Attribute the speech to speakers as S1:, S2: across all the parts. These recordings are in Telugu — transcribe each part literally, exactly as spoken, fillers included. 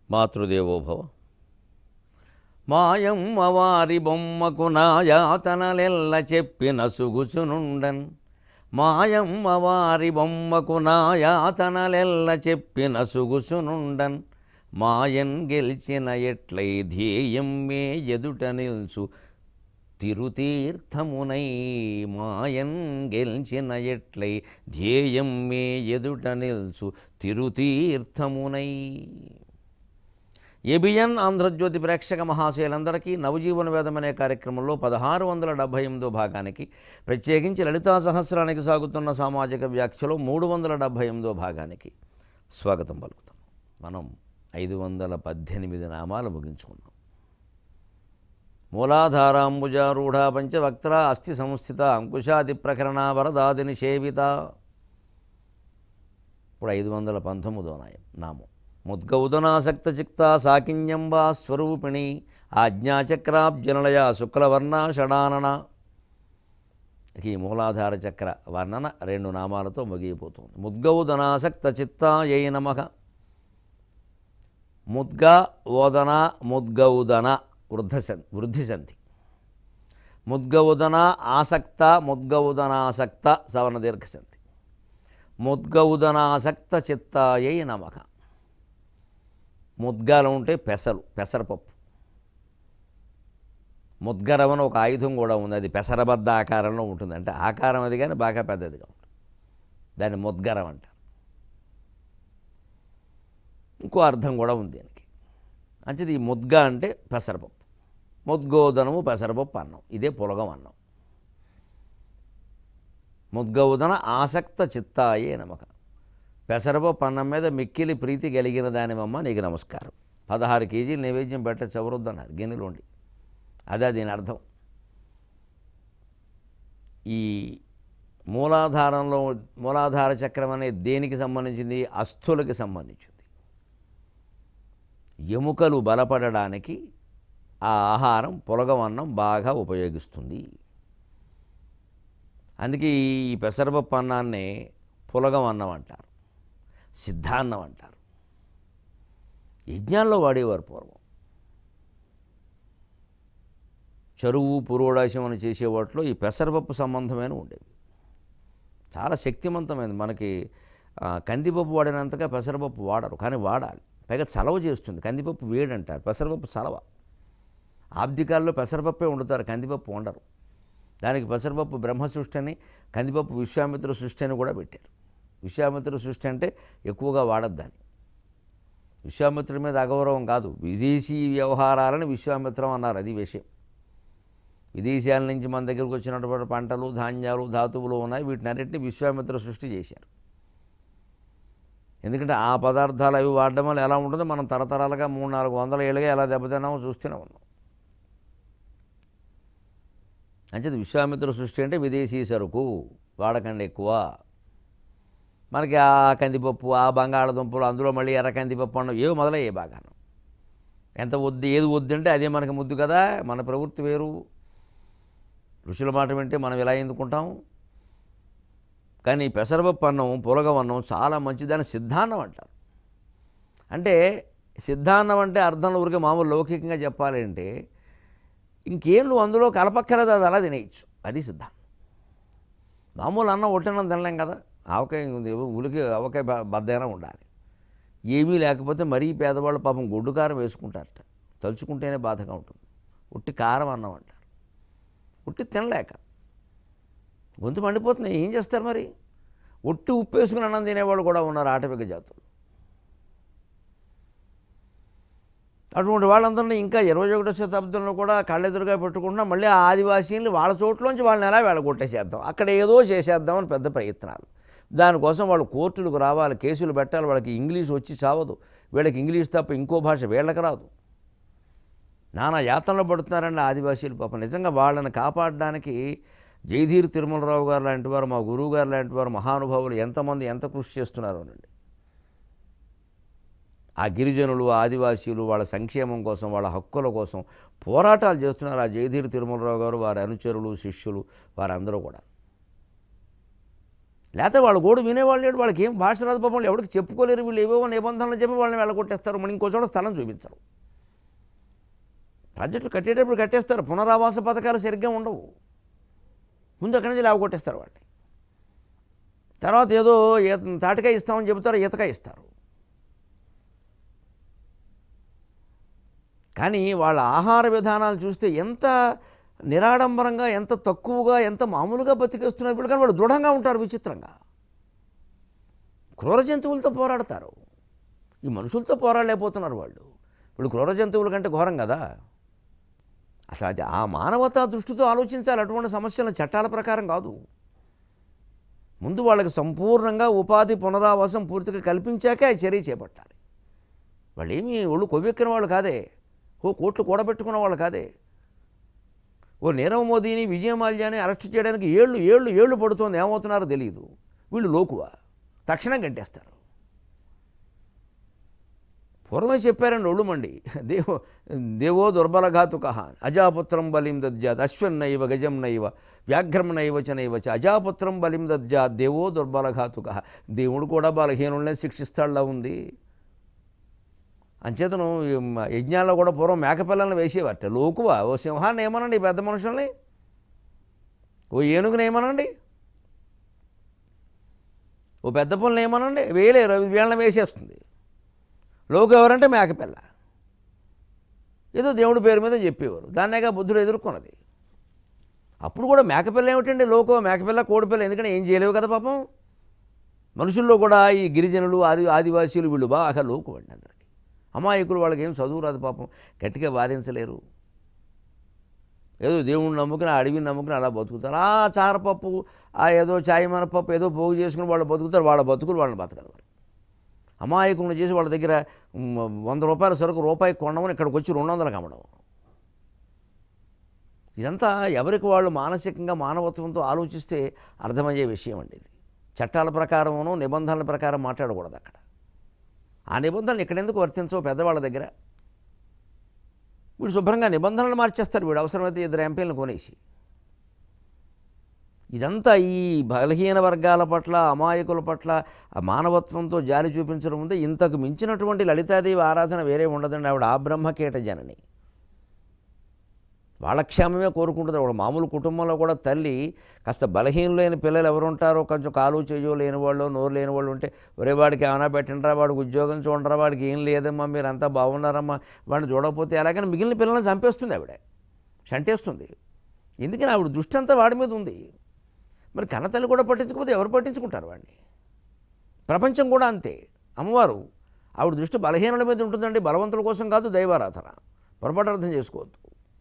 S1: మాతృదేవోభవ. మాయమ్మ వారి బొమ్మకు నాయాతనలెల్ల చెప్పి నసుగుచునుండన్. మాయమ్మ వారి బొమ్మకు నాయాతనలెల్ల చెప్పి నసుగుచునుండన్. మాయన్ గెలిచిన ఎట్లై ధ్యేయం మే ఎదుట నిల్చు తిరుతీర్థమునై. మాయన్ గెలిచిన ఎట్లై ధ్యేయం మే ఎదుట నిల్చు తిరుతీర్థమునై. ఏబిఎన్ ఆంధ్రజ్యోతి ప్రేక్షక మహాశయులందరికీ నవజీవన వేదం అనే కార్యక్రమంలో పదహారు వందల డెబ్భై ఎనిమిదో భాగానికి, ప్రత్యేకించి లలితా సహస్రానికి సాగుతున్న సామాజిక వ్యాఖ్యలో మూడు వందల డెబ్భై ఎనిమిదో భాగానికి స్వాగతం పలుకుతాం. మనం ఐదు వందల పద్దెనిమిది నామాలు ముగించుకున్నాం. మూలాధారాంబుజారూఢ పంచవక్త్ర అస్థి సంస్థిత అంకుశాది ప్రకరణ వరదాది నిషేవిత. ఇప్పుడు ఐదు వందల పంతొమ్మిదో నాయం నామం. ముద్గౌదనాసక్త చిక్త సాకిన్యంబా స్వరూపిణి ఆజ్ఞాచక్రాబ్జనలయ శుక్లవర్ణ షడానన. ఈ మూలాధార చక్ర వర్ణన రెండు నామాలతో ముగిపోతుంది. ముద్గౌదనాసక్త చిత్తాయై నమః. ముద్గ ఓదన ముద్గౌదన వృద్ధ వృద్ధి సంధి. ముద్గౌదన ఆసక్త ముద్గౌదనాసక్త సవర్ణ దీర్ఘ సంధి. ముద్గౌదనాసక్త చిత్తాయై నమః. ముద్గలు ఉంటే పెసలు, పెసరపప్పు. ముద్గరం అని ఒక ఆయుధం కూడా ఉంది, అది పెసరబద్ద ఆకారంలో ఉంటుంది. అంటే ఆకారం అది కానీ బాగా పెద్దదిగా ఉంటుంది, దాన్ని ముద్గరం అంటారు. ఇంకో అర్థం కూడా ఉంది దీనికి. అంటే ఈ ముద్గ అంటే పెసరపప్పు, ముద్గోదనము పెసరపప్పు అన్నం, ఇదే పులగం అన్నం. ముద్గౌదన ఆసక్త చిత్తాయే నమః. పెసరపప్పు అన్నం మీద మిక్కిలి ప్రీతి కలిగిన దానివమ్మ నీకు నమస్కారం. పదహారు కేజీలు నైవేద్యం పెట్ట చవరొద్దన్నారు గిన్నెలోండి, అదే దీని అర్థం. ఈ మూలాధారంలో మూలాధార చక్రం అనే దేనికి సంబంధించింది? అస్థులకి సంబంధించింది. ఎముకలు బలపడడానికి ఆ ఆహారం పులగం అన్నం బాగా ఉపయోగిస్తుంది. అందుకే ఈ పెసరపప్పు అన్నాన్నే పులగం అన్నం అంటారు, సిద్ధాన్నం అంటారు. యజ్ఞాల్లో వాడేవారు పూర్వం. చెరువు పురోడాశం అని చేసే వాటిలో ఈ పెసరపప్పు సంబంధమైన ఉండేవి. చాలా శక్తివంతమైనది. మనకి కందిపప్పు వాడినంతగా పెసరపప్పు వాడరు, కానీ వాడాలి. పైగా చలవ చేస్తుంది. కందిపప్పు వేడంటారు, పెసరపప్పు చలవ. ఆబ్దికాల్లో పెసరపప్పే వండుతారు, కందిపప్పు వండరు. దానికి పెసరపప్పు బ్రహ్మ సృష్టి అని, కందిపప్పు విశ్వామిత్ర సృష్టి అని కూడా పెట్టారు. విశ్వామిత్ర సృష్టి అంటే ఎక్కువగా వాడద్దని. విశ్వామిత్రుడి మీద అగౌరవం కాదు, విదేశీ వ్యవహారాలని విశ్వామిత్రం అన్నారు, అది విషయం. విదేశాల నుంచి మన దగ్గరకు వచ్చినటువంటి పంటలు, ధాన్యాలు, ధాతువులు ఉన్నాయి, వీటిని అన్నింటినీ విశ్వామిత్ర సృష్టి చేశారు. ఎందుకంటే ఆ పదార్థాలు అవి వాడడం వల్ల ఎలా ఉంటుందో మనం తరతరాలుగా మూడు నాలుగు వందల ఏళ్ళుగా ఎలా దెబ్బతిన్నామో చూస్తూనే ఉన్నాం. అంచేది విశ్వామిత్ర సృష్టి అంటే విదేశీ సరుకు వాడకండి ఎక్కువ. మనకి ఆ కందిపప్పు, ఆ బంగాళదుంపలు, అందులో మళ్ళీ ఎర్ర కందిపప్పు అన్నం ఏవి మొదలయ్యే బాగాను. ఎంత వద్దు, ఏది వద్దు అంటే అదే మనకి ముద్దు కదా. మన ప్రవృత్తి వేరు. ఋషుల మాట వింటే మనం ఇలా ఎందుకుంటాం. కానీ పెసరపప్పు అన్నం, పులగం అన్నం చాలా మంచిదని సిద్ధాన్నం అంటారు. అంటే సిద్ధాన్నం అంటే అర్థంలో ఊరికే మామూలు లౌకికంగా చెప్పాలి అంటే ఇంకేం నువ్వు అందులో కలపక్కలేదు, అది అలా తినేయచ్చు, అది సిద్ధాన్నం. మామూలు అన్నం ఒట్టినం తినలేం కదా. ఆవకాయ ఉలికి ఆవకాయ బద్దైనా ఉండాలి. ఏమీ లేకపోతే మరీ పేదవాళ్ళు పాపం గొడ్డు కారం వేసుకుంటారట, తలుచుకుంటేనే బాధగా ఉంటుంది. ఉట్టి కారం అన్నం అంటారు. ఉట్టి తినలేక గొంతు మండిపోతుంది, ఏం చేస్తారు మరి? ఒట్టి ఉప్పు వేసుకుని అన్నం తినేవాళ్ళు కూడా ఉన్నారు ఆటవిక జాతులు. అటువంటి వాళ్ళందరినీ ఇంకా ఇరవై ఒకటో శతాబ్దంలో కూడా కళ్ళెదురుగా పెట్టుకుంటున్నా మళ్ళీ ఆ ఆదివాసీలు వాళ్ళ చోట్లోంచి వాళ్ళని ఎలా వెళ్ళగొట్టేసేద్దాం, అక్కడ ఏదో చేసేద్దామని పెద్ద ప్రయత్నాలు. దానికోసం వాళ్ళు కోర్టులకు రావాలి, కేసులు పెట్టాలి. వాళ్ళకి ఇంగ్లీష్ వచ్చి చావదు, వీళ్ళకి ఇంగ్లీష్ తప్ప ఇంకో భాష వీళ్ళకి రాదు. నానా యాతనలో పడుతున్నారండి ఆదివాసీలు పాపం. నిజంగా వాళ్ళని కాపాడడానికి జయధీర్ తిరుమలరావు గారు లాంటి వారు, మా గురువు గారు లాంటి వారు, మహానుభావులు ఎంతమంది ఎంత కృషి చేస్తున్నారో అండి. ఆ గిరిజనులు, ఆదివాసీలు వాళ్ళ సంక్షేమం కోసం, వాళ్ళ హక్కుల కోసం పోరాటాలు చేస్తున్నారు. ఆ జయధీర్ తిరుమలరావు గారు, వారి అనుచరులు, శిష్యులు, వారందరూ కూడా. లేకపోతే వాళ్ళ గోడు వినేవాళ్ళు లేడు, వాళ్ళకి ఏం భాష రాదు పాపం, ఎవరికి చెప్పుకోలేరు, వీళ్ళు ఏవేవో నిబంధనలు చెప్పి వాళ్ళని వెళ్ళగొట్టేస్తారు, మనం ఇంకో చోట స్థలం చూపించరు. ప్రాజెక్టులు కట్టేటప్పుడు కట్టేస్తారు, పునరావాస పథకాలు సరిగ్గా ఉండవు, ముందు అక్కడి నుంచి లేవగొట్టేస్తారు వాళ్ళని. తర్వాత ఏదో తాటికాయ ఇస్తామని చెబుతారు, ఈతకాయ ఇస్తారు. కానీ వాళ్ళ ఆహార విధానాలు చూస్తే ఎంత నిరాడంబరంగా, ఎంత తక్కువగా, ఎంత మామూలుగా బతికేస్తున్నారు. కానీ వాళ్ళు దృఢంగా ఉంటారు విచిత్రంగా. క్రూర జంతువులతో పోరాడతారు, ఈ మనుషులతో పోరాడలేకపోతున్నారు వాళ్ళు. ఇప్పుడు క్రూర జంతువుల కంటే ఘోరం కదా. అసలు అది ఆ మానవతా దృష్టితో ఆలోచించాలి. అటువంటి సమస్యల చట్టాల ప్రకారం కాదు. ముందు వాళ్ళకి సంపూర్ణంగా ఉపాధి పునరావాసం పూర్తిగా కల్పించాకే ఆ చర్య చేపట్టాలి. వాళ్ళు ఏమీ ఒళ్ళు కొవ్వెక్కిన వాళ్ళు కాదే, ఓ కోట్లు కూడబెట్టుకున్న వాళ్ళు కాదే. ఓ నీరవ్ మోదీని, విజయమాల్యాని అరెస్ట్ చేయడానికి ఏళ్ళు ఏళ్ళు ఏళ్ళు పడుతోంది, ఏమవుతున్నారో తెలియదు. వీళ్ళు లోకువా, తక్షణం గంటేస్తారు. పూర్వమే చెప్పారండి ఒళ్ళుమండి, దేవో దేవో దుర్బలఘాతుక అజాపుత్రం బలిం దద్యాత్ అశ్వన్నైవ గజం నైవ వ్యాఘ్రం నైవ చ నైవ చ అజాపుత్రం బలిం దద్యాత్ దేవో దుర్బలఘాతుక. దేవుడు కూడా బలహీనులనే శిక్షిస్తాడులా ఉంది. అంచేతను యజ్ఞాల్లో కూడా పూర్వం మేకపిల్లలను వేసేవారట. లోకువా, ఓ సింహాన్ని ఏమనండి, పెద్ద మనుషుల్ని, ఓ ఏనుగుని ఏమనండి, ఓ పెద్ద పుల్లని ఏమనండి, వేయలేరు, వీళ్ళని వేసేస్తుంది. లోకు ఎవరంటే మేకపిల్ల. ఏదో దేవుడి పేరు మీద చెప్పేవారు, దాన్నేగా బుద్ధుడు ఎదుర్కొన్నది. అప్పుడు కూడా మేకపిల్ల ఏమిటండి, లోకో మేకపిల్ల కోడిపిల్ల, ఎందుకంటే ఏం చేయలేవు కదా పాపం. మనుషుల్లో కూడా ఈ గిరిజనులు, ఆది ఆదివాసీలు వీళ్ళు బాగా లోకు అండి. అందరికీ అమాయకులు, వాళ్ళకి ఏం చదువు రాదు పాపం, గట్టిగా వాదించలేరు. ఏదో దేవుడిని నమ్ముకుని, అడవిని నమ్ముకుని అలా బతుకుతారు. ఆ చారపప్పు, ఆ ఏదో చాయమన పప్పు ఏదో పోగు చేసుకుని వాళ్ళు బతుకుతారు. వాళ్ళ బతుకులు వాళ్ళని బతకదు. వారు అమాయకులను చేసి వాళ్ళ దగ్గర వంద రూపాయల సరుకు రూపాయి కొనడం, ఇక్కడికి వచ్చి రెండు వందలకు అమ్మడం. ఇదంతా ఎవరికి వాళ్ళు మానసికంగా మానవత్వంతో ఆలోచిస్తే అర్థమయ్యే విషయం అండి. ఇది చట్టాల ప్రకారమును నిబంధనల ప్రకారం మాట్లాడకూడదు అక్కడ. ఆ నిబంధనలు ఇక్కడెందుకు వర్తించవు పెద్దవాళ్ళ దగ్గర. వీడు శుభ్రంగా నిబంధనలు మార్చేస్తారు, వీడు అవసరమైతే ఇద్దరు ఎంపీలను కొనేసి. ఇదంతా ఈ బలహీన వర్గాల పట్ల, అమాయకుల పట్ల మానవత్వంతో జాలి చూపించడం ఉంది. ఇంతకు మించినటువంటి లలితాదేవి ఆరాధన వేరే ఉండదండి. ఆవిడ ఆ బ్రహ్మకీట జనని, వాళ్ళ క్షేమమే కోరుకుంటుంది. ఒక మామూలు కుటుంబంలో కూడా తల్లి కాస్త బలహీనులైన పిల్లలు ఎవరు ఉంటారో, కొంచెం కాలు చెయ్యో లేని వాళ్ళు, నోరు లేని వాళ్ళు ఉంటే, ఒరే వాడికి ఏమైనా పెట్టండిరా, వాడికి ఉద్యోగం చూడరా, వాడికి ఏం లేదమ్మా, మీరు అంతా బాగున్నారమ్మా, వాడిని చూడకపోతే ఎలాగని మిగిలిన పిల్లల్ని చంపేస్తుంది ఆవిడ, చంటేస్తుంది. ఎందుకని ఆవిడ దృష్టి అంతా వాడి మీద ఉంది. మరి కన్నతల్లి కూడా పట్టించుకోకపోతే ఎవరు పట్టించుకుంటారు వాడిని? ప్రపంచం కూడా అంతే. అమ్మవారు ఆవిడ దృష్టి బలహీనుల మీద ఉంటుందండి, బలవంతుల కోసం కాదు దైవారాధన, పొరపాటు అర్థం చేసుకోవద్దు.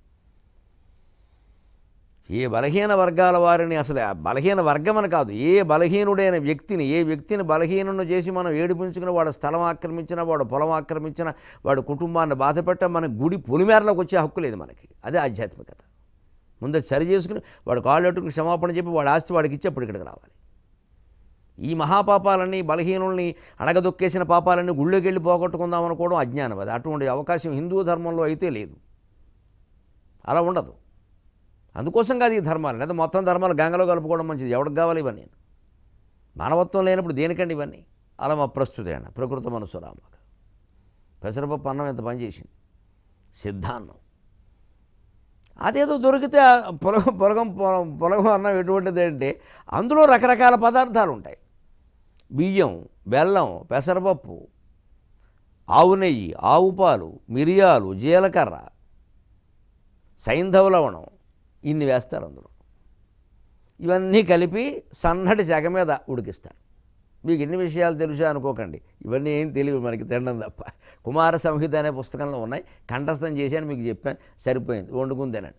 S1: ఏ బలహీన వర్గాల వారిని, అసలు బలహీన వర్గం అని కాదు, ఏ బలహీనుడైన వ్యక్తిని, ఏ వ్యక్తిని బలహీనును చేసి మనం ఏడిపించుకుని, వాడు స్థలం ఆక్రమించిన, వాడు పొలం ఆక్రమించిన, వాడు కుటుంబాన్ని బాధపెట్ట, మన గుడి పొలిమేరలోకి వచ్చే హక్కు లేదు మనకి. అదే ఆధ్యాత్మికత. ముందు సరి చేసుకుని వాడు కాళ్ళెట్టుకుని క్షమాపణ చెప్పి వాడి ఆస్తి వాడికి ఇచ్చి అప్పుడు ఇక్కడికి రావాలి. ఈ మహాపాపాలన్నీ, బలహీనుల్ని అడగదొక్కేసిన పాపాలన్నీ గుళ్ళోకి వెళ్ళి పోగొట్టుకుందాం అనుకోవడం అజ్ఞానం. అది అటువంటి అవకాశం హిందూ ధర్మంలో అయితే లేదు, అలా ఉండదు. అందుకోసం కాదు ఈ ధర్మాలు, లేదా మొత్తం ధర్మాలు గంగలో కలుపుకోవడం మంచిది. ఎవరికి కావాలి ఇవన్నీ? మానవత్వం లేనప్పుడు దేనికండి ఇవన్నీ? అలా మా ప్రస్తుతేణ ప్రకృత మనసు రామక పెసరపప్పు అన్నం ఎంత పనిచేసింది, సిద్ధాన్నం. అదేదో దొరికితే పొలగం పొలగం పొలగం అన్నం ఎటువంటిది అంటే అందులో రకరకాల పదార్థాలు ఉంటాయి. బియ్యం, బెల్లం, పెసరపప్పు, ఆవు నెయ్యి, ఆవు పాలు, మిరియాలు, జీలకర్ర, సైంధవ లవణం, ఇన్ని వేస్తారు అందులో. ఇవన్నీ కలిపి సన్నటి సెగ మీద ఉడికిస్తారు. మీకు ఎన్ని విషయాలు తెలుసా అనుకోకండి, ఇవన్నీ ఏం తెలియదు మనకి, తినడం తప్ప. కుమార సంహిత అనే పుస్తకంలో ఉన్నాయి, కంఠస్థం చేశాను, మీకు చెప్పాను, సరిపోయింది, వండుకుని తినండి.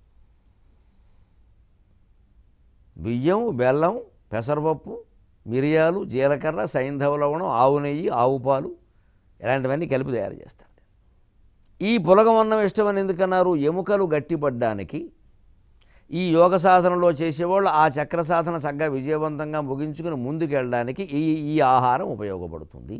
S1: బియ్యం, బెల్లం, పెసరపప్పు, మిరియాలు, జీలకర్ర, సైంధవ లవణం, ఆవు నెయ్యి, ఆవు పాలు, ఇలాంటివన్నీ కలిపి తయారు చేస్తారు. ఈ పులగం అన్నం ఇష్టమని ఎందుకన్నారు? ఎముకలు గట్టిపడ్డానికి ఈ యోగ సాధనలో చేసేవాళ్ళు ఆ చక్ర సాధన చక్కగా విజయవంతంగా ముగించుకుని ముందుకు వెళ్ళడానికి ఈ ఈ ఆహారం ఉపయోగపడుతుంది.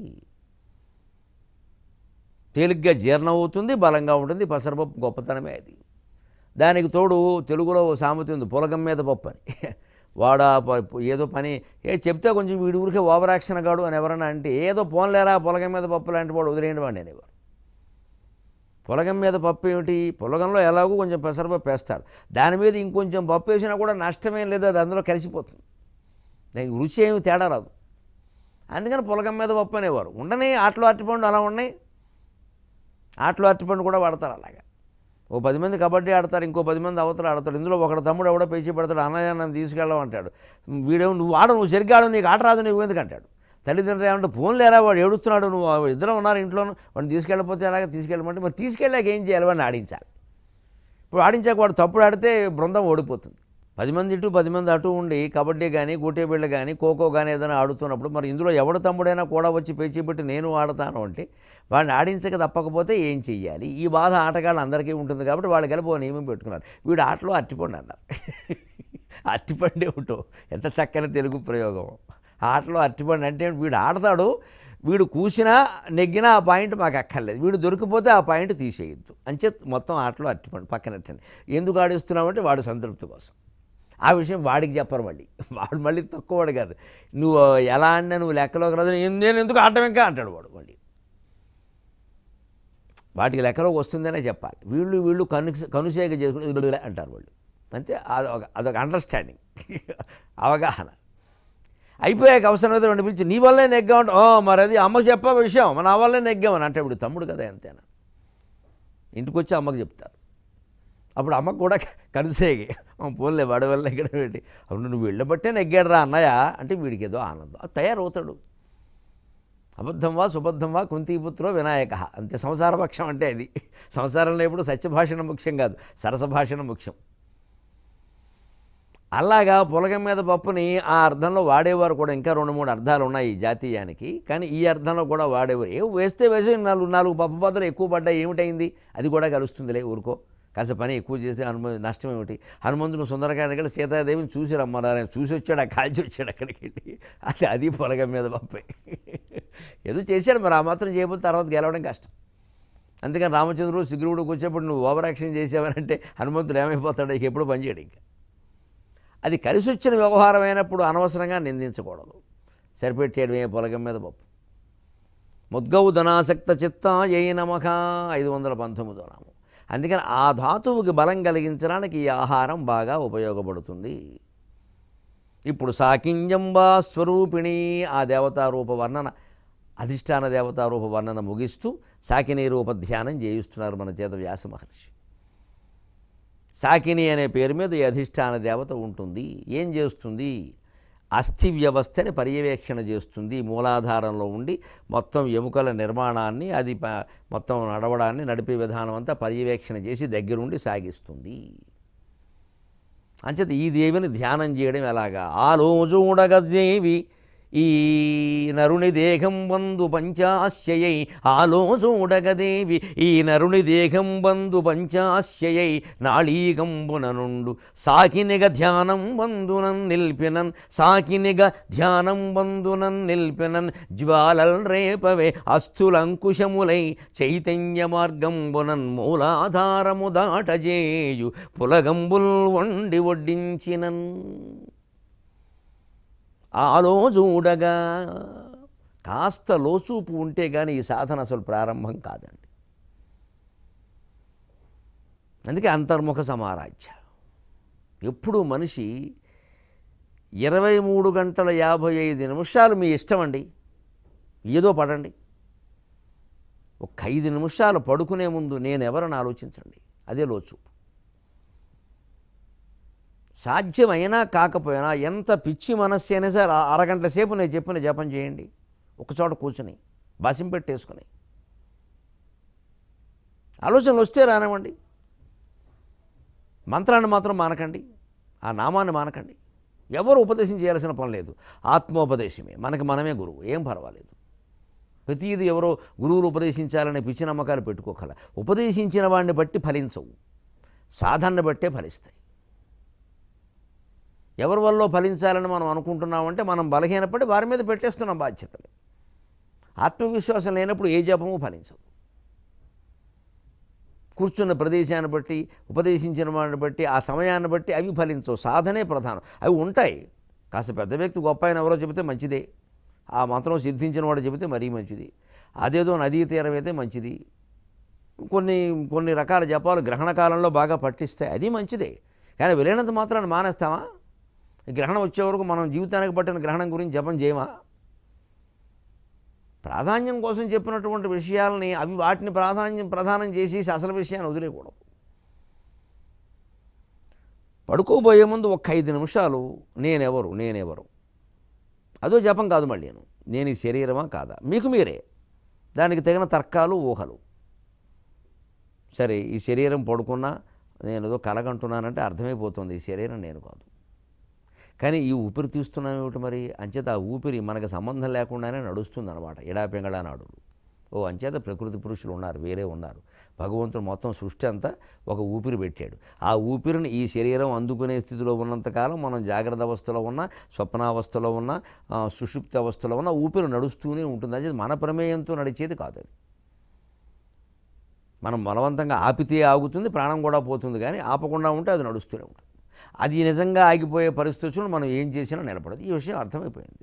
S1: తేలిగ్గా జీర్ణం అవుతుంది, బలంగా ఉంటుంది. పెసరపప్పు గొప్పతనమే అది. దానికి తోడు తెలుగులో ఓ సామెత ఉంది, పులగం మీద పప్పు అని. వాడు ఏదో పని ఏ చెప్తే కొంచెం వీడి ఊరికే ఓవర్ యాక్షన్ కాడు అని ఎవరన్నా అంటే ఏదో పోన్లేరా పొలగం మీద పప్పు లాంటి వాడు వదిలేయండి వాడిని అనేవారు. పొలగం మీద పప్పు ఏమిటి, పొలగంలో ఎలాగో కొంచెం పెసరపప్పు వేస్తారు, దాని మీద ఇంకొంచెం పప్పు వేసినా కూడా నష్టమేం లేదు, అది అందులో కలిసిపోతుంది, దానికి రుచి ఏమి తేడా రాదు. అందుకని పొలగం మీద పప్పు అనేవారు. ఉండని ఆటలో అరటిపండు అలా ఉన్నాయి, ఆటలో అరటిపండు కూడా వాడతారు అలాగా. ఓ పది మంది కబడ్డీ ఆడతారు, ఇంకో పది మంది అవతల ఆడతారు, ఇందులో ఒకడు తమ్ముడు ఎవడో పేచి పడతాడు, అన్నయ్య నన్ను తీసుకెళ్ళమంటాడు, వీడేమో నువ్వు ఆడ నువ్వు సరిగ్గా ఆడు, నీకు ఆట రాదు, నీకు ఎందుకు అంటాడు. తల్లిదండ్రులు ఏమంటే ఫోన్ లేరా వాడు ఏడుస్తున్నాడు, నువ్వు ఇద్దరు ఉన్నారు ఇంట్లోనూ, వాడిని తీసుకెళ్ళిపోతే అలాగే తీసుకెళ్ళమంటే మరి తీసుకెళ్ళాక ఏం చేయాలి, వాడిని ఆడించాలి. ఇప్పుడు ఆడించాక వాడు తప్పుడు ఆడితే బృందం ఓడిపోతుంది. పది మంది ఇటు పది మంది అటు ఉండి కబడ్డీ కానీ గూటేబిళ్ళ కానీ ఖోఖో కానీ ఏదైనా ఆడుతున్నప్పుడు మరి ఇందులో ఎవడు తమ్ముడైనా కూడా వచ్చి పేచి పెట్టి నేను ఆడతాను అంటే వాడిని ఆడించక తప్పకపోతే ఏం చెయ్యాలి. ఈ బాధ ఆటగాళ్ళు అందరికీ ఉంటుంది కాబట్టి వాళ్ళు కలిపి ఓ నియమం పెట్టుకున్నారు, వీడు ఆటలో అరటిపండు అన్నారు. అరటిపండే ఉంటావు, ఎంత చక్కని తెలుగు ప్రయోగం. ఆటలో అరటిపండు అంటే వీడు ఆడతాడు, వీడు కూసినా నెగ్గినా ఆ పాయింట్ మాకు అక్కర్లేదు, వీడు దొరికిపోతే ఆ పాయింట్ తీసేయద్దు అంచే మొత్తం ఆటలో అరటిపండు పక్కనట్టండి. ఎందుకు ఆడిస్తున్నామంటే వాడు సంతృప్తి కోసం. ఆ విషయం వాడికి చెప్పరు, మళ్ళీ వాడు మళ్ళీ తక్కువవాడు కాదు, నువ్వు ఎలా అన్నా నువ్వు లెక్కలోకి రాదు, నేను ఎందుకు ఆడటం ఇంకా అంటాడు వాడు. మళ్ళీ వాటికి లెక్కలోకి వస్తుందనే చెప్పాలి. వీళ్ళు వీళ్ళు కను కనుసేగ చేసుకుని అంటారు వాళ్ళు, అంతే. అదొక అదొక అండర్స్టాండింగ్, అవగాహన. అయిపోయాక అవసరం అయితే రెండు పిలిచి నీ వల్లే నెగ్గామంటే ఓ మరి అది అమ్మకు చెప్పే విషయం, మన వల్లే నెగ్గామని అంటే ఇప్పుడు తమ్ముడు కదా ఎంతైనా. ఇంటికి వచ్చి అమ్మకు చెప్తారు, అప్పుడు అమ్మకు కూడా కనుసేగి పోన్లే వాడి వల్ల నెగ్గడం ఏంటి, అప్పుడు నువ్వు వెళ్ళబట్టే నెగ్గాడు రా అన్నయ్య అంటే వీడికి ఏదో ఆనందం, అది తయారవుతాడు. అబద్ధం వా సుబద్ధం వా కుంతీపుత్రో వినాయక, అంతే. సంసారపక్షం అంటే అది. సంసారంలో ఎప్పుడు సత్యభాషణ ముఖ్యం కాదు, సరసభాషణ ముఖ్యం. అలాగా పొలగం మీద పప్పుని ఆ అర్థంలో వాడేవారు కూడా. ఇంకా రెండు మూడు అర్థాలు ఉన్నాయి ఈ జాతీయానికి, కానీ ఈ అర్థంలో కూడా వాడేవారు. ఏ వేస్తే వేసి నాలుగు నాలుగు పప్పు బద్దలు ఎక్కువ పడ్డాయి ఏమిటైంది, అది కూడా కలుస్తుందిలే, ఊరుకో, కాస్త పని ఎక్కువ చేసి హనుమ నష్టం ఏమిటి. హనుమంతుడు సుందరకాండకి సీతాదేవిని చూసి రమ్మన్నారు, చూసి వచ్చాడు, ఆ కాల్చి వచ్చాడు అక్కడికి వెళ్ళి, అది అది పొలగం మీద పప్పే. ఏదో చేశాడు, మరి ఆ మాత్రం చేయకపోతే తర్వాత గెలవడం కష్టం. అందుకని రామచంద్రుడు సుగ్రీవుడు కూర్చేప్పుడు నువ్వు ఓవర్ యాక్షన్ చేసావనంటే హనుమంతుడు ఏమైపోతాడు, ఇక ఎప్పుడు పనిచేయడు. ఇంకా అది కలిసి వచ్చిన వ్యవహారం అయినప్పుడు అనవసరంగా నిందించకూడదు. సరిపెట్టేయడమే పొలగం మీద పప్పు. ముద్గౌ ధనాసక్త చిత్త ఏ నమః ఐదు వందల పంతొమ్మిదో నామం. అందుకని ఆ ధాతువుకి బలం కలిగించడానికి ఈ ఆహారం బాగా ఉపయోగపడుతుంది. ఇప్పుడు సాకింజంబా స్వరూపిణి ఆ దేవతారూప వర్ణన, అధిష్టాన దేవతారూప వర్ణన ముగిస్తూ సాకిని రూప ధ్యానం చేయిస్తున్నారు మన చేత వ్యాస మహర్షి. సాకిని అనే పేరు మీద ఈ అధిష్టాన దేవత ఉంటుంది. ఏం చేస్తుంది, అస్థి వ్యవస్థని పర్యవేక్షణ చేస్తుంది. మూలాధారంలో ఉండి మొత్తం ఎముకల నిర్మాణాన్ని, అది మొత్తం నడవడాన్ని, నడిపే విధానం అంతా పర్యవేక్షణ చేసి దగ్గరుండి సాగిస్తుంది. అంచేత ఈ దేవిని ధ్యానం చేయడం ఎలాగా, ఆలోచూడగదేవి ఈ నరుని దేహం బంధు పంచాశ్యయై, ఆలోచూడగదేవి ఈ నరుని దేహం బంధు పంచాశ్యయై, నాళీకంబున నుండు సాకినిగ ధ్యానం బంధునన్ నిల్పినన్, సాకినిగ ధ్యానం బంధునన్ నిల్పినన్, జ్వాలల్ రేపవే అస్థులంకుశములై, చైతన్య మార్గంబునన్ మూలాధారము దాటజేయు, పులగంబుల్ వండి వడ్డించినన్. ఆలోచూడగా కాస్త లోచూపు ఉంటే కానీ ఈ సాధన అసలు ప్రారంభం కాదండి. అందుకే అంతర్ముఖ సమారాధ్య. ఎప్పుడు మనిషి ఇరవై మూడు గంటల యాభై ఐదు నిమిషాలు మీ ఇష్టం అండి, ఏదో పడండి. ఒక ఐదు నిమిషాలు పడుకునే ముందు నేను ఎవరని ఆలోచించండి, అదే లోచూపు. సాధ్యమైనా కాకపోయినా ఎంత పిచ్చి మనస్సు అయినా సరే అరగంట సేపు నేను చెప్పిన జపం చేయండి, ఒకచోట కూర్చొని బసిం పెట్టేసుకుని. ఆలోచనలు వస్తే రానివ్వండి, మంత్రాన్ని మాత్రం మానకండి, ఆ నామాన్ని మానకండి. ఎవరు ఉపదేశం చేయాల్సిన పని లేదు, ఆత్మోపదేశమే, మనకి మనమే గురువు, ఏం పర్వాలేదు. ప్రతిదీ ఎవరో గురువులు ఉపదేశించాలనే పిచ్చి నమ్మకాలు పెట్టుకోగల. ఉపదేశించిన వాడిని బట్టి ఫలించవు, సాధనని బట్టే ఫలిస్తాయి. ఎవరి వల్ల ఫలించాలని మనం అనుకుంటున్నామంటే మనం బలహీనపడి వారి మీద పెట్టేస్తున్నాం బాధ్యతలు. ఆత్మవిశ్వాసం లేనప్పుడు ఏ జపము ఫలించదు. కూర్చున్న ప్రదేశాన్ని బట్టి, ఉపదేశించిన వాడిని బట్టి, ఆ సమయాన్ని బట్టి అవి ఫలించవు. సాధనే ప్రధానం. అవి ఉంటాయి. కాస్త పెద్ద వ్యక్తి గొప్ప ఆయన ఎవరో చెబితే మంచిదే, ఆ మంత్రం సిద్ధించిన వాడు చెబితే మరీ మంచిది. అదేదో నదీ తీరం అయితే మంచిది. కొన్ని కొన్ని రకాల జపాలు గ్రహణ కాలంలో బాగా పట్టిస్తాయి, అది మంచిదే. కానీ వెళ్ళినంత మాత్రాన్ని మానేస్తామా? గ్రహణం వచ్చే వరకు మనం జీవితానికి పట్టిన గ్రహణం గురించి జపం చేయమా? ప్రాధాన్యం కోసం చెప్పినటువంటి విషయాలని అవి వాటిని ప్రాధాన్యం ప్రధానం చేసి అసలు విషయాన్ని వదిలేయకూడదు. పడుకోబోయే ముందు ఒక్క ఐదు నిమిషాలు నేనెవరు నేనెవరు అదో జపం కాదు. మళ్ళీ నేను నేను ఈ శరీరమా కాదా, మీకు మీరే దానికి తగిన తర్కాలు, ఊహలు. సరే, ఈ శరీరం పడుకున్నా నేను ఏదో కలగంటున్నానంటే అర్థమైపోతుంది ఈ శరీరం నేను కాదు. కానీ ఈ ఊపిరి తీస్తున్నాం ఏమిటి మరి? అంచేత ఆ ఊపిరి మనకు సంబంధం లేకుండానే నడుస్తుంది అనమాట. ఎడాపెంగళ నాడులు. ఓ అంచేత ప్రకృతి పురుషులు ఉన్నారు, వేరే ఉన్నారు. భగవంతుడు మొత్తం సృష్టి అంతా ఒక ఊపిరి పెట్టాడు. ఆ ఊపిరిని ఈ శరీరం అందుకునే స్థితిలో ఉన్నంతకాలం మనం జాగ్రత్త అవస్థలో ఉన్నా, స్వప్నావస్థలో ఉన్నా, సుషుప్తి అవస్థలో ఉన్నా ఊపిరి నడుస్తూనే ఉంటుంది. అది మన ప్రమేయంతో నడిచేది కాదు. అది మనం బలవంతంగా ఆపితే ఆగుతుంది, ప్రాణం కూడా పోతుంది. కానీ ఆపకుండా ఉంటే అది నడుస్తూనే ఉంటుంది. అది నిజంగా ఆగిపోయే పరిస్థితుల్లో మనం ఏం చేసినా నిలబడదు. ఈ విషయం అర్థమైపోయింది.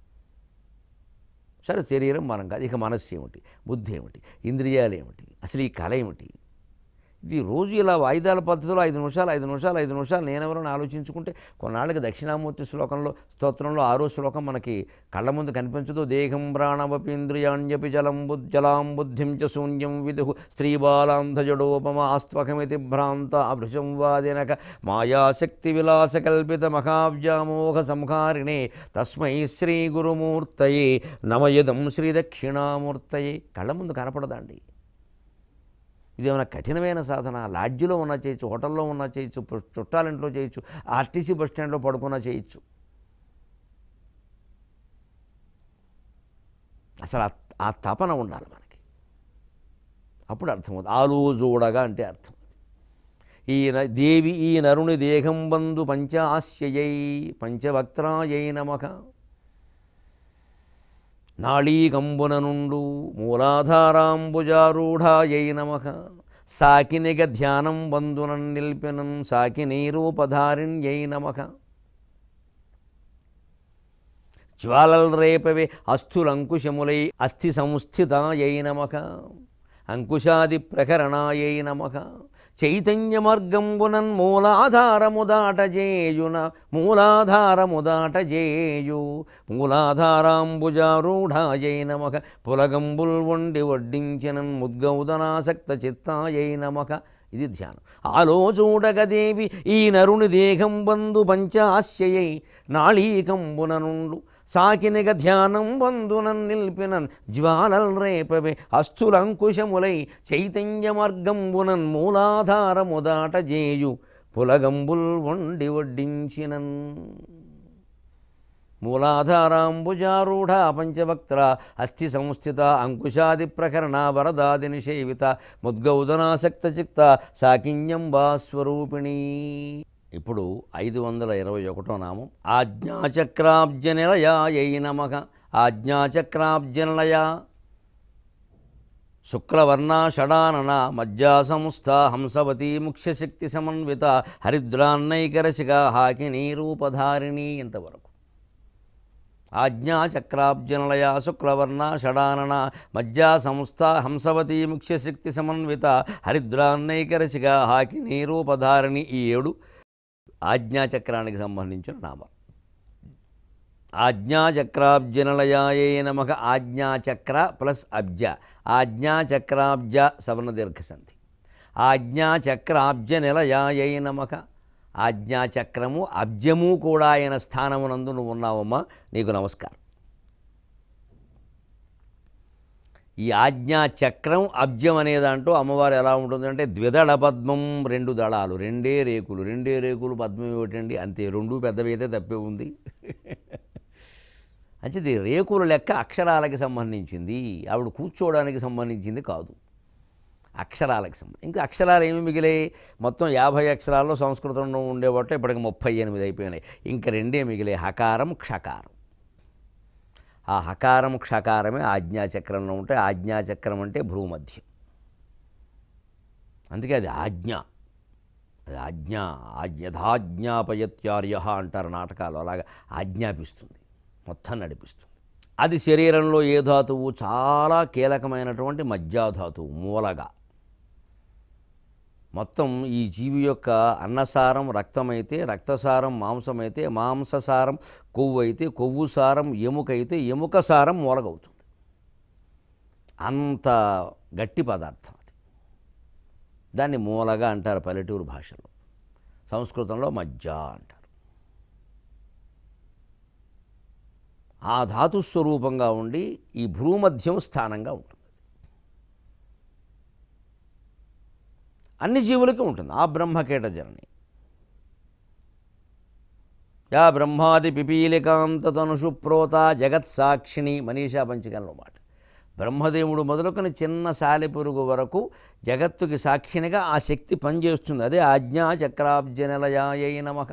S1: సరే, శరీరం మనం కాదు. ఇక మనస్సు ఏమిటి, బుద్ధి ఏమిటి, ఇంద్రియాలు ఏమిటి, అసలు ఈ కళ ఏమిటి? ఇది రోజు ఇలా వాయిదాల పద్ధతిలో ఐదు నిమిషాలు ఐదు నిమిషాలు ఐదు నిమిషాలు నేనెవరని ఆలోచించుకుంటే కొన్నాళ్ళకి దక్షిణామూర్తి శ్లోకంలో స్తోత్రంలో ఆరో శ్లోకం మనకి కళ్ళ ముందు కనిపించదు. దేహం ప్రాణవపీంద్రియాణ్యపి జలం జలాం బుద్ధిం చ శూన్యం విదుహు స్త్రీబాలాంధజడోపమ ఆస్త్వకమితి భ్రాంత అభృశం వాదినక మాయాశక్తి విలాస కల్పిత మహావ్యామోహ సంహారిణే తస్మై శ్రీ గురుమూర్తయే నమయదం శ్రీ దక్షిణామూర్తయే. కళ్ళ ముందు కనపడదండి. ఇదేమైనా కఠినమైన సాధన? లాడ్జిలో ఉన్నా చేయొచ్చు, హోటల్లో ఉన్నా చేయొచ్చు, చుట్టాలింట్లో చేయొచ్చు, ఆర్టీసీ బస్ స్టాండ్లో పడుకున్నా చేయొచ్చు. అసలు ఆ తపన ఉండాలి మనకి, అప్పుడు అర్థమవుతుంది. ఆలో చూడగా అంటే అర్థం. ఈ దేవి ఈ నరుని దేహం బంధు పంచాస్యయై పంచవక్త్రాయై నమః నాళీకంబున నుండు మూలాధారాంబుజారూఢాయై నమః సాకినిగ ధ్యానం బంధునం నిల్పినం సాకినీరూపధారిణ్యై నమః జ్వాలల్ రేపవే అస్థులంకుశములై అస్థి సంస్థితాయై నమః అంకుశాది ప్రకరణాయై నమః చైతన్యమర్గంబునన్ మూలాధారముదాటజేయున మూలాధారముదాటజేయు మూలాధారాంబుజారూఢాయై నమః పులగంబుల్ వండి వడ్డించినన్ ముద్గౌదనాసక్త చిత్తాయై నమః. ఇది ధ్యానం. ఆలోచూడగదేవి ఈ నరుని దేహం బంధు పంచాస్యయై నాళీకంబున నుండు సాకినిగ ధ్యానం బంధునన్ నిల్పినన్ జ్వాలల్ రేపవే అస్థులంకుశములై చైతన్యమార్గంబునన్ మూలాధారముదాటజేయు పులగంబుల్ వండి వడ్డించినన్. మూలాధారాంబుజారూఢ పంచవక్త్ర అస్థి సంస్థిత అంకుశాది ప్రకరణ వరదాది నిషేవిత ముద్గౌదనాసక్త చిత్త సాకిన్యంబా స్వరూపిణి. ఇప్పుడు ఐదు వందల ఇరవై ఒకటో నామం ఆజ్ఞాచక్రాబ్జ నిలయాయై నమః. ఆజ్ఞాచక్రాబ్జనిలయ శుక్లవర్ణ షడానన మజ్జా సంస్థ హంసవతి ముఖ్యశక్తి సమన్విత హరిద్రాన్నైకరసిక హాకినీ రూపధారిణి. ఇంతవరకు ఆజ్ఞాచక్రాబ్జనిలయ శుక్లవర్ణ షడానన మజ్జా సంస్థ హంసవతి ముఖ్యశక్తి సమన్విత హరిద్రాన్నైకరసిక హాకినీ రూపధారిణి. ఈ ఏడు ఆజ్ఞాచక్రానికి సంబంధించిన నామం. ఆజ్ఞాచక్రాబ్జనిలయాయై నమః. ఆజ్ఞాచక్ర ప్లస్ అబ్జ, ఆజ్ఞాచక్రాబ్జ సవర్ణ దీర్ఘసంధి. ఆజ్ఞాచక్రాబ్జనిలయాయై నమః. ఆజ్ఞాచక్రము అబ్జము కూడా ఆయన స్థానమునందు నువ్వు ఉన్నావమ్మా, నీకు నమస్కారం. ఈ ఆజ్ఞాచక్రం అబ్జం అనే దాంట్లో అమ్మవారు ఎలా ఉంటుందంటే ద్విదళ పద్మం, రెండు దళాలు, రెండే రేకులు. రెండే రేకులు పద్మం ఏమిటండి? అంతే, రెండు పెద్దవైతే తప్పే ఉంది. అంటే ఇది రేకుల లెక్క అక్షరాలకి సంబంధించింది, ఆవిడ కూర్చోవడానికి సంబంధించింది కాదు, అక్షరాలకు సంబంధించి. ఇంకా అక్షరాలు ఏమి మిగిలాయి? మొత్తం యాభై అక్షరాల్లో సంస్కృతంలో ఉండేవాటి ఇప్పటికి ముప్పై ఎనిమిది అయిపోయినాయి. ఇంకా రెండే మిగిలాయి, హకారం క్షకారం. ఆ హకారం క్షకారమే ఆజ్ఞాచక్రంలో ఉంటాయి. ఆజ్ఞాచక్రం అంటే భ్రూమధ్యం. అందుకే అది ఆజ్ఞ, అది ఆజ్ఞ. యథాజ్ఞాపయత్యార్య అంటారు నాటకాలు, అలాగా ఆజ్ఞాపిస్తుంది, మొత్తం నడిపిస్తుంది. అది శరీరంలో ఏ ధాతువు? చాలా కీలకమైనటువంటి మజ్జాధాతువు, మూలగా. మొత్తం ఈ జీవి యొక్క అన్నసారం రక్తమైతే, రక్తసారం మాంసమైతే, మాంససారం కొవ్వు అయితే, కొవ్వు సారం ఎముకైతే, ఎముక సారం మూలగవుతుంది. అంత గట్టి పదార్థం అది. దాన్ని మూలగా అంటారు పల్లెటూరు భాషలో, సంస్కృతంలో మజ్జ అంటారు. ఆ ధాతుస్వరూపంగా ఉండి ఈ భ్రూమధ్యం స్థానంగా ఉంటుంది. అన్ని జీవులకి ఉంటుంది. ఆ బ్రహ్మకీట జనని యా బ్రహ్మాది పిపీలికాంత తనుషు ప్రోత జగత్సాక్షిణి, మనీషా పంచకంలో మాట. బ్రహ్మదేవుడు మొదలుకొని చిన్న సాలెపురుగు వరకు జగత్తుకి సాక్షినిగా ఆ శక్తి పనిచేస్తుంది. అదే ఆజ్ఞా చక్రాబ్జనిలయాయై నమః.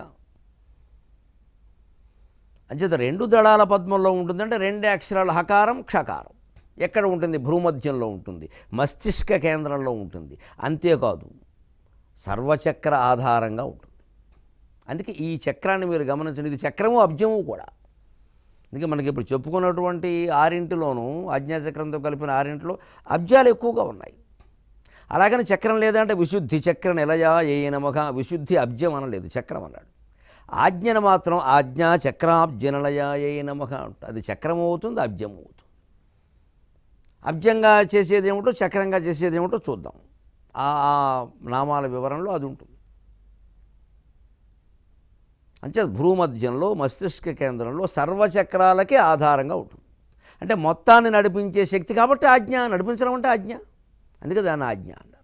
S1: అంచేత రెండు దళాల పద్మంలో ఉంటుందంటే రెండే అక్షరాలు హకారం క్షకారం. ఎక్కడ ఉంటుంది? భ్రూమధ్యంలో ఉంటుంది, మస్తిష్క కేంద్రంలో ఉంటుంది. అంతేకాదు సర్వచక్ర ఆధారంగా ఉంటుంది. అందుకే ఈ చక్రాన్ని మీరు గమనించండి, ఇది చక్రము అబ్జము కూడా. అందుకే మనకి ఇప్పుడు చెప్పుకున్నటువంటి ఆరింటిలోనూ ఆజ్ఞాచక్రంతో కలిపిన ఆరింటిలో అబ్జాలు ఎక్కువగా ఉన్నాయి. అలాగని చక్రం లేదంటే విశుద్ధి చక్ర నిలయా ఏ నమః, విశుద్ధి అబ్జం అనలేదు, చక్రం అన్నాడు. ఆజ్ఞను మాత్రం ఆజ్ఞా చక్రాబ్జనిలయా ఏ నమః అంట. అది చక్రం అవుతుంది, అబ్జం అవుతుంది. అబ్జంగా చేసేది ఏమిటో, చక్రంగా చేసేది ఏమిటో చూద్దాం. ఆ నామాల వివరంలో అది ఉంటుంది. అంటే భ్రూమధ్యంలో మస్తిష్క కేంద్రంలో సర్వచక్రాలకే ఆధారంగా ఉంటుంది. అంటే మొత్తాన్ని నడిపించే శక్తి కాబట్టి ఆజ్ఞ, నడిపించడం అంటే ఆజ్ఞ. అందుకే దాన్ని ఆజ్ఞ అన్నారు.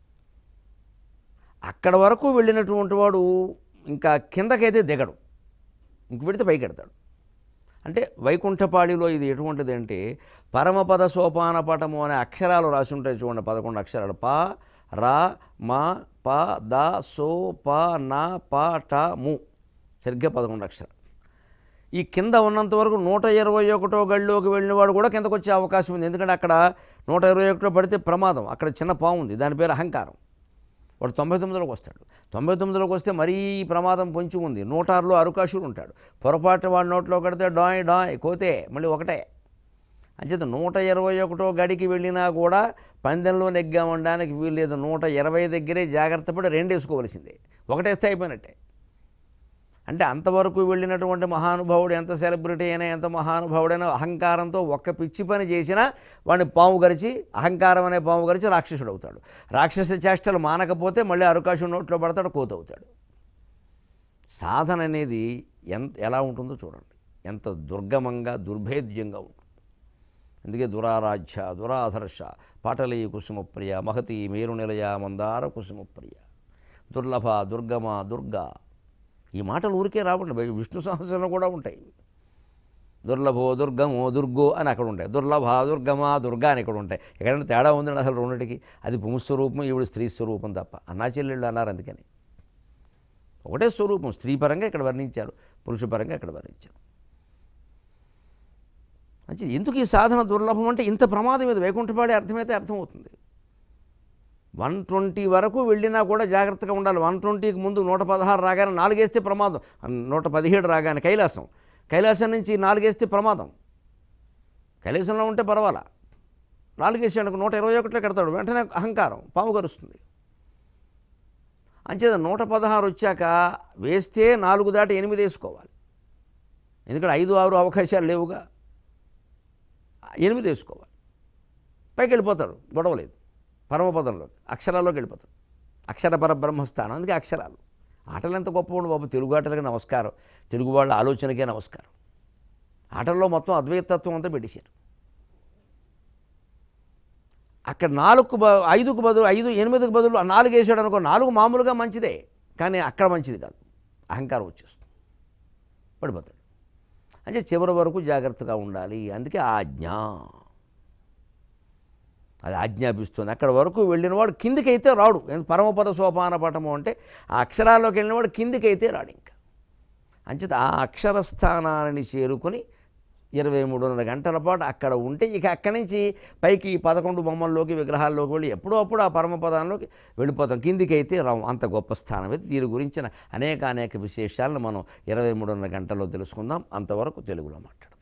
S1: అక్కడ వరకు వెళ్ళినటువంటి వాడు ఇంకా కిందకైతే దిగడు, ఇంక వెళితే పైకి ఎడతాడు. అంటే వైకుంఠపాళిలో ఇది ఎటువంటిది అంటే పరమపద సోపాన పటము అనే అక్షరాలు రాసి ఉంటాయి చూడండి, పదకొండు అక్షరాలు. ప రా మా ప ద సో ప నా ప ట ము, సరిగ్గా పదకొండు అక్షరాలు. ఈ కింద ఉన్నంత వరకు నూట ఇరవై ఒకటో గడిలోకి వెళ్ళినవాడు కూడా కిందకు వచ్చే అవకాశం ఉంది. ఎందుకంటే అక్కడ నూట ఇరవై ఒకటో పడితే ప్రమాదం. అక్కడ చిన్న పాము ఉంది, దాని పేరు అహంకారం. వాడు తొంభై తొమ్మిదిలోకి వస్తాడు. తొంభై తొమ్మిదిలోకి వస్తే మరీ ప్రమాదం పొంచి ఉంది. నూట ఆరులో అరుకాసుడు ఉంటాడు. పొరపాటు వాడి నోట్లో కడితే డాయ్ డాయ్ కోతే మళ్ళీ ఒకటే. అంచేత నూట ఇరవై ఒకటో గడికి వెళ్ళినా కూడా పందెంలో నెగ్గామనడానికి వీల్లేదు. నూట ఇరవై దగ్గరే జాగ్రత్త పడి రెండు వేసుకోవలసిందే, ఒకటేస్తే అయిపోయినట్టే. అంటే అంతవరకు వెళ్ళినటువంటి మహానుభావుడు ఎంత సెలబ్రిటీ అయినా, ఎంత మహానుభావుడైనా అహంకారంతో ఒక్క పిచ్చి పని చేసినా వాడిని పాము గరిచి, అహంకారం అనే పాము గరిచి రాక్షసుడు అవుతాడు. రాక్షస చేష్టలు మానకపోతే మళ్ళీ అరుకాశం నోట్లో పడతాడు, కోతవుతాడు. సాధన అనేది ఎంత ఎలా ఉంటుందో చూడండి, ఎంత దుర్గమంగా దుర్భేద్యంగా ఉంటుంది. అందుకే దురారాధ్య దురాధర్ష పాటలీ కుసుమప్రియ మహతి మేరు నిలయ మందార కుసుమప్రియ దుర్లభ దుర్గమ దుర్గా. ఈ మాటలు ఊరికే రావండి, విష్ణు సహస్రంలో కూడా ఉంటాయి. దుర్లభో దుర్గమో దుర్గో అని అక్కడ ఉంటాయి, దుర్లభ దుర్గమ దుర్గా అని ఇక్కడ ఉంటాయి. ఎక్కడైనా తేడా ఉందండి అసలు రెండింటికి? అది పుంస్వరూపం, ఈవిడ స్త్రీ స్వరూపం తప్ప. అన్నా చెల్లెళ్ళు అన్నారు అందుకని. ఒకటే స్వరూపం, స్త్రీ పరంగా ఇక్కడ వర్ణించారు, పురుష పరంగా ఇక్కడ వర్ణించారు. అంటే ఎందుకు ఈ సాధన దుర్లభం అంటే ఇంత ప్రమాదం మీద వైకుంఠపాడి అర్థమైతే అర్థమవుతుంది. వన్ ట్వంటీ వరకు వెళ్ళినా కూడా జాగ్రత్తగా ఉండాలి. వన్ ట్వంటీకి ముందు నూట పదహారు రాగానే నాలుగేస్తే ప్రమాదం, నూట పదిహేడు రాగానే కైలాసం, కైలాసం నుంచి నాలుగేస్తే ప్రమాదం. కైలాసంలో ఉంటే పర్వాలా, నాలుగేసాడు నూట ఇరవై ఒకటిలో కడతాడు, వెంటనే అహంకారం పాము కరుస్తుంది. అంచేత నూట పదహారు వచ్చాక వేస్తే నాలుగు దాటి ఎనిమిది వేసుకోవాలి. ఎందుకంటే ఐదు ఆరు అవకాశాలు లేవుగా, ఎనిమిది వేసుకోవాలి. పైకి వెళ్ళిపోతాడు, గొడవలేదు. పరమపదంలోకి అక్షరాల్లోకి వెళ్ళిపోతాడు. అక్షర పరబ్రహ్మస్థానం, అందుకే అక్షరాలు. ఆటలు ఎంత గొప్ప ఉండు బాబు, తెలుగు ఆటలకి నమస్కారం, తెలుగు వాళ్ళ ఆలోచనకే నమస్కారం. ఆటల్లో మొత్తం అద్వైతత్వం అంతా పెట్టేశారు. అక్కడ నాలుగు బ ఐదుకు బదులు ఐదు ఎనిమిదికి బదులు నాలుగు వేసాడు అనుకో, నాలుగు మామూలుగా మంచిదే, కానీ అక్కడ మంచిది కాదు, అహంకారం వచ్చేస్తుంది, పడిపోతాడు. అంటే చివరి వరకు జాగ్రత్తగా ఉండాలి. అందుకే ఆజ్ఞ, అది ఆజ్ఞాపిస్తుంది. అక్కడ వరకు వెళ్ళినవాడు కిందికైతే రాడు. పరమపద సోపాన పటము అంటే ఆ అక్షరాల్లోకి వెళ్ళినవాడు కిందికైతే రాడు ఇంకా. అంచేత ఆ అక్షరస్థానాన్ని చేరుకొని ఇరవై మూడున్నర గంటల పాటు అక్కడ ఉంటే ఇక అక్కడి నుంచి పైకి పదకొండు బొమ్మల్లోకి విగ్రహాల్లోకి వెళ్ళి ఎప్పుడో అప్పుడు ఆ పరమపదాల్లోకి వెళ్ళిపోతాం. కిందికి అయితే రాము. అంత గొప్ప స్థానం అయితే. దీని గురించిన అనేక అనేక విశేషాలను మనం ఇరవై మూడున్నర గంటల్లో తెలుసుకుందాం. అంతవరకు తెలుగులో మాట్లాడదాం.